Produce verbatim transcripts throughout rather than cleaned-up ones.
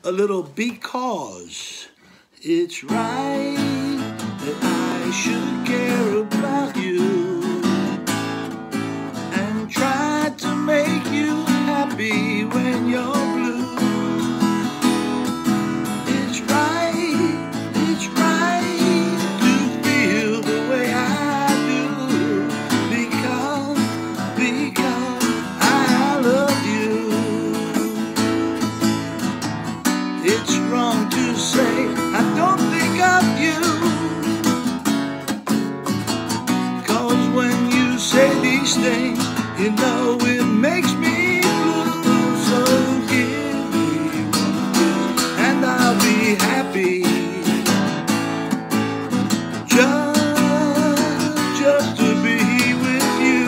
a little because it's right that I should care about you and try to make you happy when you're blue. It's right, it's right to feel the way I do because, because I love you. It's wrong to say I don't think of you, 'cause when you say these things, you know it makes me blue. So give me one kiss and I'll be happy. Just, just to be with you.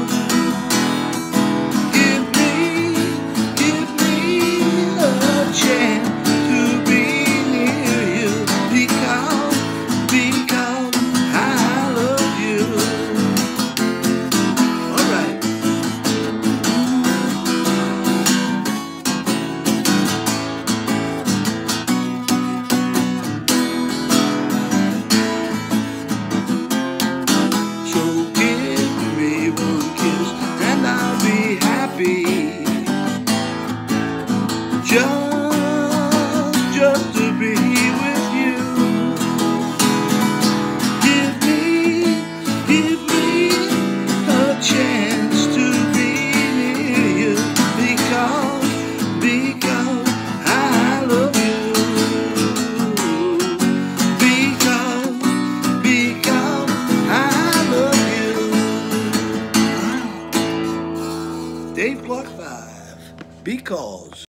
Give me, give me a chance to be near you because, because I love you. All right. So give me one kiss and I'll be happy. Just